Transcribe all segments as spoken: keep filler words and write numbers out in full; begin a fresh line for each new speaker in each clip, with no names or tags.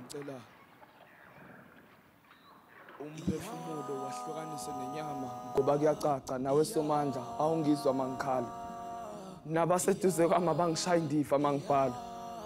Bengicela umphefumulo wahlukanise nenyama ngoba kuyacaca nawe somandla awungizwa mangikhala. Nabaseduze kwami abangishaya indiva mangibhala.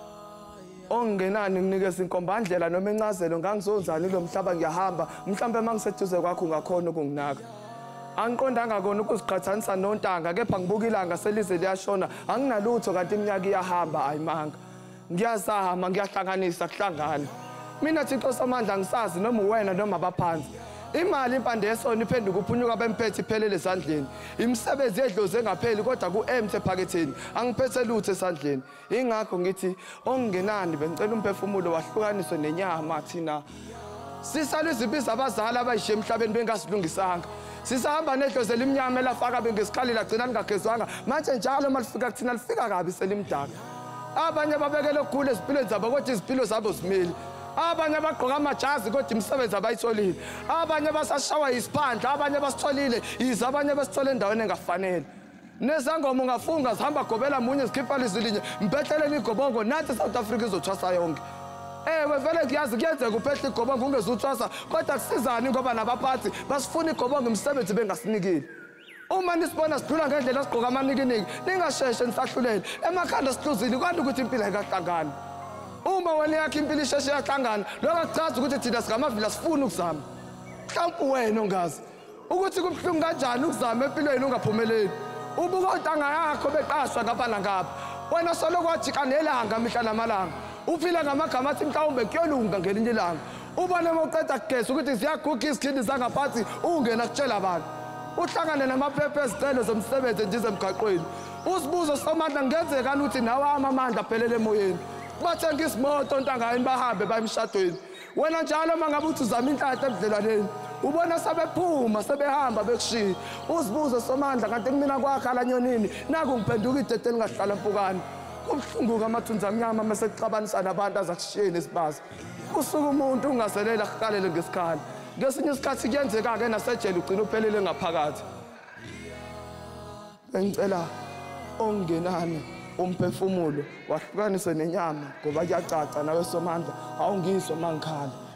Ongenani nginikeza inkombandlela noma encazelo ngangizonzani lo mhlaba ngiyahamba mhlambe mangiseduze kwakho ungakhona ukunginaka. Angiqondanga kona ukuziqhathanisa nontanga kepha ngibuka ilanga selize liyashona anginalutho kanti iminyaka iyahamba ayimanga. Ngiyazama ngiyahlanganisa kuhlangana. Mina Thixo samandla ngisazi noma uwena noma abaphansi. Imali impande yesona iphenduka uphunyuka bemphethe iphelele esandleni. Imisebenzi edloze ngapheli kodwa ku-empty ephaketheni. Angiphethe lutho esandleni. Ingakho ngithi ongenani bengicela umphefumulo wahlukaniswe nenyama thina. Sisala izibiza abazali abayishiye emhlabeni bengasilungisanga. Sisahamba nedloze limnyama elafaka bengesikhalile lagcina lingagezwanga. Manje njalo malifika kuthina lifika kabi selimdaka. Abanye babekele ukugula ezimpilweni zabo kodwa izimpilo zabo zimile. Abanye bagqoka amajazi kodwa imisebenzi abayitholile. Abanye basashawa isiphandla, abanye basitholile, yize abanye basithole endaweni engafanele. Nezangoma ungafunga zihamba gobela munye zikhipha lizilinye, mpetheleni igobongo nathi South Africa izothwasa yonke. Ewe vele ngiyazi kuyenzeka uphethe igobongo ungezuthwasa kodwa kusizani ngoba nabaphathi basifuna igobongo imisebenzi bengasinikile. Uma nisibona sidlula ngendlela sigqoka amanikiniki ningasheshe nisahlulele emakhanda sihluzile kanti ukuthi impilo ayikahlangani. Uma wena yakhe impilo isheshe yahlangana lokho akuchaza ukuthi thina singamavila sifuna ukuzama. Mhlawumbe wena ongazi ukuthi kubhlungu kanjani ukuzama empilweni ungaphumeleli. Ubuka ontanga yakho beqashwa ngapha nangapha. Wena solo kwajika nelanga mihla namalanga. Uphila ngamagama athi mhlawumbe kuyolunga ngelinye ilanga. Ubone moqeda kugesa ukuthi ziyaguga izikhindi zangaphansi ungena kutshela abantu. Uhlangane namaphepha ezicelo zomsebenzi nje emgaqweni. Usibuzo somandla ngenzeka ukuthi nawe amamandla aphelele emoyeni. Bathenga isimoto ontangayini bahambe bayemshadweni. Wena njalo mangabe uthi uzama inhlanhla ebudlelwaneni. Ubona sebephuma sebehamba bekushiya. Usibuzo somandla kanti kumina kwakhala nyonini naku ngiphenduka idede lingahlala mpukani. Kubhlunguka amathunza amnyama mase kuxabanisa nabantu azakushiyeni isibazi. Kusuka umuntu ungaselela kukalele ngesikhala. Ngesinye isikhathi kuyenzeka ke nasejele ugcina uphelele ngaphakathi. Bengicela ongenani umphefumulo wahlukaniswe nenyama ngoba kuyacaca nawe somandla awungizwa mangikhala.